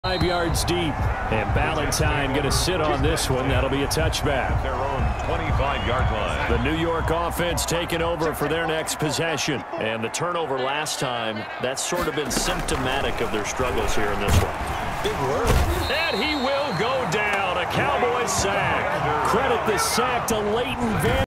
5 yards deep. And Ballantyne going to sit on this one. That'll be a touchback. Their own 25-yard line. The New York offense taking over for their next possession. And the turnover last time, that's sort of been symptomatic of their struggles here in this one. Big word. And he will go down. A Cowboys sack. Credit the sack to Leighton Van